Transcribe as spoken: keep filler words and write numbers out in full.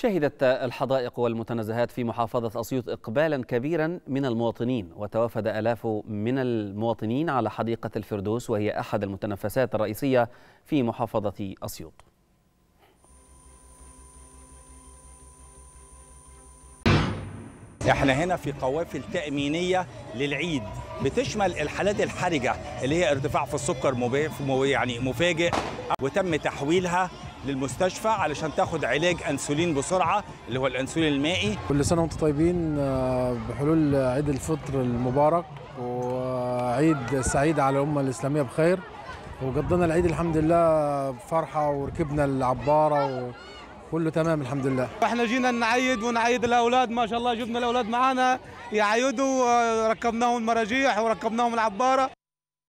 شهدت الحدائق والمتنزهات في محافظة أسيوط إقبالا كبيرا من المواطنين، وتوافد آلاف من المواطنين على حديقة الفردوس، وهي أحد المتنفسات الرئيسية في محافظة أسيوط. احنا هنا في قوافل تأمينية للعيد بتشمل الحالات الحرجة اللي هي ارتفاع في السكر يعني مفاجئ، وتم تحويلها للمستشفى علشان تاخد علاج انسولين بسرعه اللي هو الانسولين المائي. كل سنه وانتم طيبين بحلول عيد الفطر المبارك، وعيد سعيد على الامه الاسلاميه بخير، وقضينا العيد الحمد لله بفرحه، وركبنا العباره وكله تمام الحمد لله. احنا جينا نعيد ونعيد الاولاد، ما شاء الله جبنا الاولاد معانا يعيدوا، ركبناهم المراجيح وركبناهم العباره.